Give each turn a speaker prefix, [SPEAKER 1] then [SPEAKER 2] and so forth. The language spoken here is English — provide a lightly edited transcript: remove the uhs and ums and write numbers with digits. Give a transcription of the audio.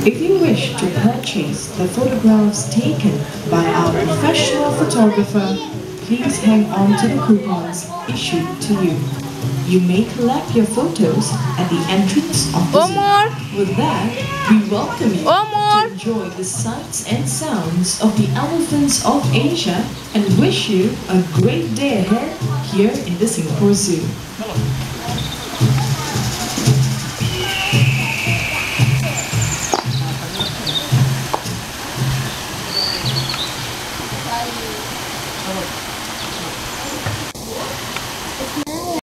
[SPEAKER 1] If you wish to purchase the photographs taken by our professional photographer, please hang on to the coupons issued to you. You may collect your photos at the entrance of the zoo. With that, we welcome you to enjoy the sights and sounds of the elephants of Asia and wish you a great day ahead here in the Singapore Zoo.